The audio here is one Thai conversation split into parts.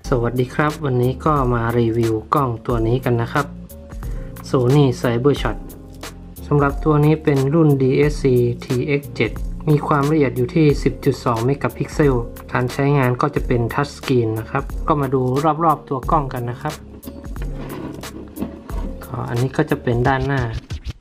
สวัสดีครับวันนี้ก็มารีวิวกล้องตัวนี้กันนะครับ Sony Cybershot สำหรับตัวนี้เป็นรุ่น DSC-TX7 มีความละเอียดอยู่ที่ 10.2 เมกะพิกเซลการใช้งานก็จะเป็นทัชสกรีนนะครับก็มาดูรอบๆตัวกล้องกันนะครับอันนี้ก็จะเป็นด้านหน้า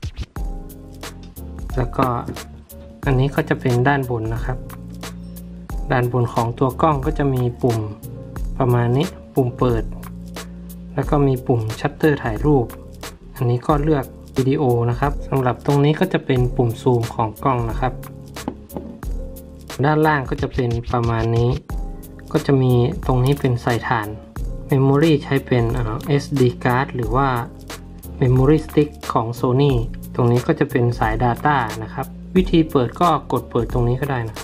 แล้วก็อันนี้ก็จะเป็นด้านบนนะครับด้านบนของตัวกล้องก็จะมีปุ่มประมาณนี้ปุ่มเปิดแล้วก็มีปุ่มชัตเตอร์ถ่ายรูปอันนี้ก็เลือกวิดีโอนะครับสำหรับตรงนี้ก็จะเป็นปุ่มซูมของกล้องนะครับด้านล่างก็จะเป็นประมาณนี้ก็จะมีตรงนี้เป็นใส่ฐาน Memory ใช้เป็นSD card หรือว่า Memory Stick ของ Sony ตรงนี้ก็จะเป็นสาย Data นะครับวิธีเปิดก็กดเปิดตรงนี้ก็ได้นะ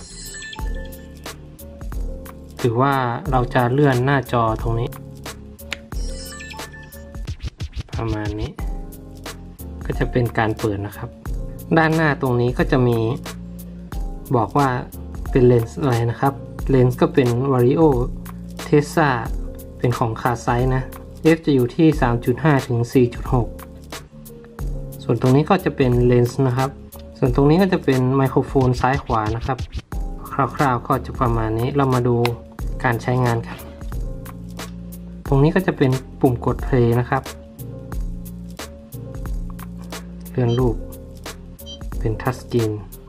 หรือว่าเราจะเลื่อนหน้าจอตรงนี้ประมาณนี้ก็จะเป็นการเปิดนะครับด้านหน้าตรงนี้ก็จะมีบอกว่าเป็นเลนส์อะไรนะครับเลนส์ก็เป็น Vario Tessa เป็นของคาไซส์นะ f จะอยู่ที่ 3.5 ถึง 4.6 ส่วนตรงนี้ก็จะเป็นเลนส์นะครับส่วนตรงนี้ก็จะเป็นไมโครโฟนซ้ายขวานะครับคร่าวๆก็จะประมาณนี้เรามาดูการใช้งานกันตรงนี้ก็จะเป็นปุ่มกด play นะครับเลื่อนรูปเป็นทัชสกรีน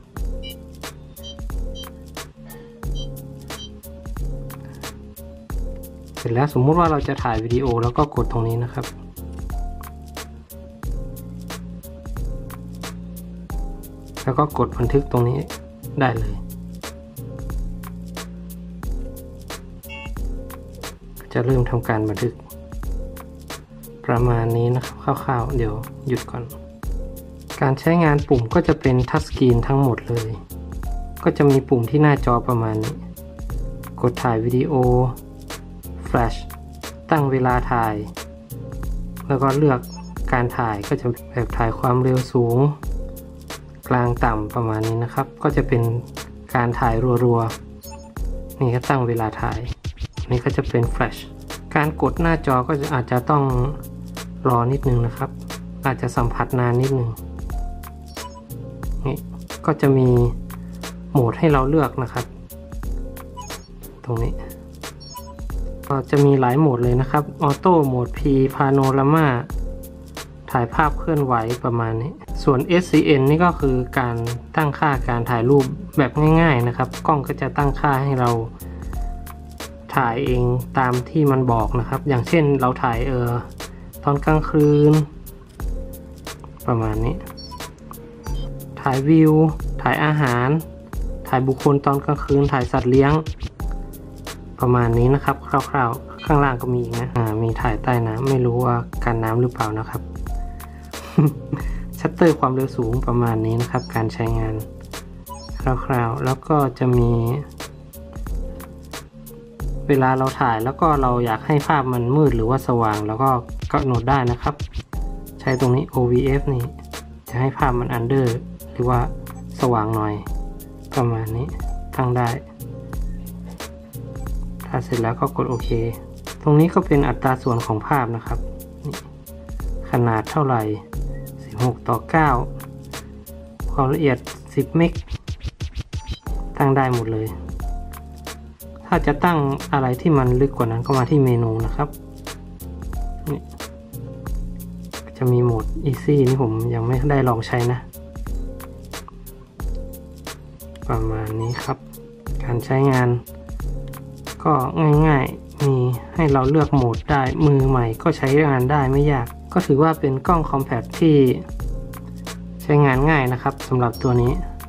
เสร็จแล้วสมมุติว่าเราจะถ่ายวิดีโอแล้วก็กดตรงนี้นะครับแล้วก็กดบันทึกตรงนี้ได้เลยจะเริ่มทำการบันทึกประมาณนี้นะครับคร่าวๆเดี๋ยวหยุดก่อนการใช้งานปุ่มก็จะเป็นทัชสกรีนทั้งหมดเลยก็จะมีปุ่มที่หน้าจอประมาณนี้กดถ่ายวิดีโอแฟลชตั้งเวลาถ่ายแล้วก็เลือกการถ่ายก็จะแบบถ่ายความเร็วสูงกลางต่ำประมาณนี้นะครับก็จะเป็นการถ่ายรัวๆนี่ก็ตั้งเวลาถ่ายนี่ก็จะเป็นแฟลชการกดหน้าจอก็อาจจะต้องรอนิดนึงนะครับอาจจะสัมผัสนานนิดนึงนี่ก็จะมีโหมดให้เราเลือกนะครับตรงนี้ก็จะมีหลายโหมดเลยนะครับออโต้โหมด P พาโนรามาถ่ายภาพเคลื่อนไหวประมาณนี้ส่วน SCN นี่ก็คือการตั้งค่าการถ่ายรูปแบบง่ายๆนะครับกล้องก็จะตั้งค่าให้เราถ่ายเองตามที่มันบอกนะครับอย่างเช่นเราถ่ายตอนกลางคืนประมาณนี้ถ่ายวิวถ่ายอาหารถ่ายบุคคลตอนกลางคืนถ่ายสัตว์เลี้ยงประมาณนี้นะครับคร่าวๆข้างล่างก็มีนะมีถ่ายใต้น้ำไม่รู้ว่ากันน้ำหรือเปล่านะครับ ชัตเตอร์ความเร็วสูงประมาณนี้นะครับการใช้งานคร่าวๆแล้วก็จะมีเวลาเราถ่ายแล้วก็เราอยากให้ภาพมันมืดหรือว่าสว่างแล้วก็กำหนดได้นะครับใช้ตรงนี้ OVF นี่จะให้ภาพมันอันเดอร์หรือว่าสว่างหน่อยประมาณนี้ตั้งได้ถ้าเสร็จแล้วก็กดโอเคตรงนี้ก็เป็นอัตราส่วนของภาพนะครับขนาดเท่าไหร่16:9ความละเอียด10 เมกตั้งได้หมดเลยถ้าจะตั้งอะไรที่มันลึกกว่านั้นก็มาที่เมนูนะครับนี่จะมีโหมด Easy นี่ผมยังไม่ได้ลองใช้นะประมาณนี้ครับการใช้งานก็ง่ายๆมีให้เราเลือกโหมดได้มือใหม่ก็ใช้งานได้ไม่ยากก็ถือว่าเป็นกล้องคอมแพคที่ใช้งานง่ายนะครับสำหรับตัวนี้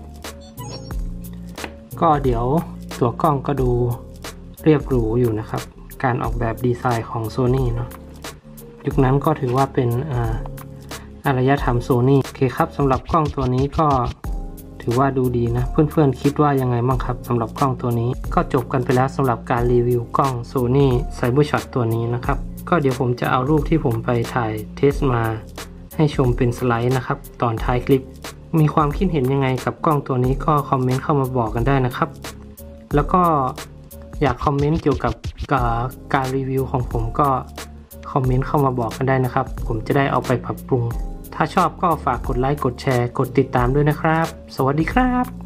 ก็เดี๋ยวตัวกล้องก็ดูเรียบหรูอยู่นะครับการออกแบบดีไซน์ของ Sony เนาะยุคนั้นก็ถือว่าเป็นอารยธรรม Sony โอเคครับสำหรับกล้องตัวนี้ก็ถือว่าดูดีนะเพื่อนๆคิดว่ายังไงบ้างครับสำหรับกล้องตัวนี้ก็จบกันไปแล้วสำหรับการรีวิวกล้อง Sony Cybershot ตัวนี้นะครับก็เดี๋ยวผมจะเอารูปที่ผมไปถ่ายเทสมาให้ชมเป็นสไลด์นะครับตอนท้ายคลิปมีความคิดเห็นยังไงกับกล้องตัวนี้ก็คอมเมนต์เข้ามาบอกกันได้นะครับแล้วก็อยากคอมเมนต์เกี่ยวกับการรีวิวของผมก็คอมเมนต์เข้ามาบอกกันได้นะครับผมจะได้เอาไปปรับปรุงถ้าชอบก็ฝากกดไลค์กดแชร์กดติดตามด้วยนะครับสวัสดีครับ